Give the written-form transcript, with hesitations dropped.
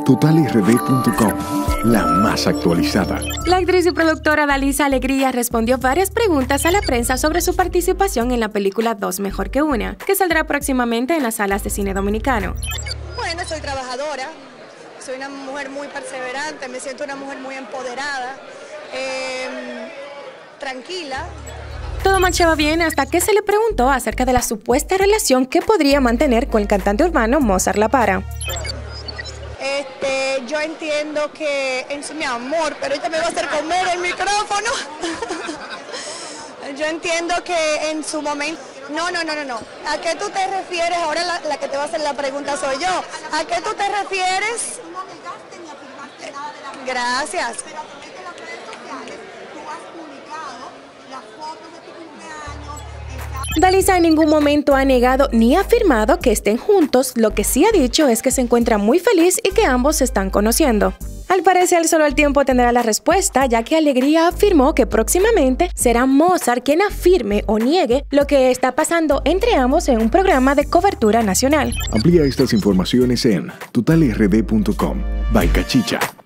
TotalRD.com, la más actualizada. La actriz y productora Dalisa Alegría respondió varias preguntas a la prensa sobre su participación en la película Dos Mejor que Una, que saldrá próximamente en las salas de cine dominicano. Bueno, soy trabajadora, soy una mujer muy perseverante, me siento una mujer muy empoderada, tranquila. Todo marchaba bien hasta que se le preguntó acerca de la supuesta relación que podría mantener con el cantante urbano Mozart La Para. Yo entiendo que mi amor, pero ella me va a hacer comer el micrófono. Yo entiendo que en su momento... No. ¿A qué tú te refieres? Ahora la que te va a hacer la pregunta soy yo. ¿A qué tú te refieres? Tú no negaste ni afirmaste nada de la mujer. Gracias. Pero a través de las redes sociales tú has publicado las fotos de tu cumpleaños. Dalisa en ningún momento ha negado ni afirmado que estén juntos, lo que sí ha dicho es que se encuentra muy feliz y que ambos se están conociendo. Al parecer, solo el tiempo tendrá la respuesta, ya que Alegría afirmó que próximamente será Mozart quien afirme o niegue lo que está pasando entre ambos en un programa de cobertura nacional. Amplía estas informaciones en TotalRD.com. By Cachicha.